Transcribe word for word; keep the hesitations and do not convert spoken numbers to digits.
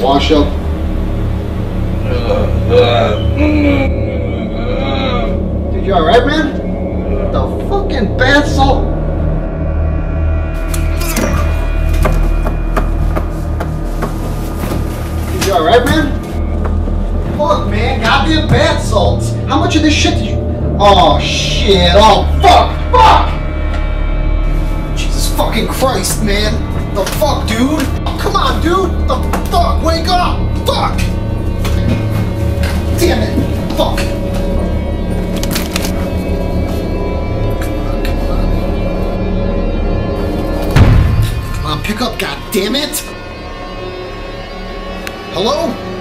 wash up. Dude, you alright, man? The fucking bath salt. Dude, you alright, man? Fuck, man, goddamn bath salts. How much of this shit did you... Oh, shit. Oh, fuck, fuck! Jesus fucking Christ, man. The fuck, dude? Oh, come on, dude. The fuck, wake up. Fuck. Damn it. Fuck. Come on, pick up, god damn it. Hello?